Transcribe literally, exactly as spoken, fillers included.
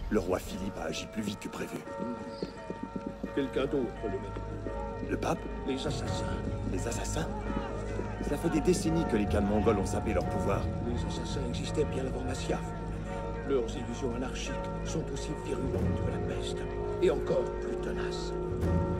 Le roi Philippe a agi plus vite que prévu. Quelqu'un d'autre le met. Le pape? Les assassins. Les assassins? Ça fait des décennies que les Khan mongols ont sapé leur pouvoir. Les assassins existaient bien avant Masyaf. Leurs illusions anarchiques sont aussi virulentes que la peste. Et encore plus tenaces.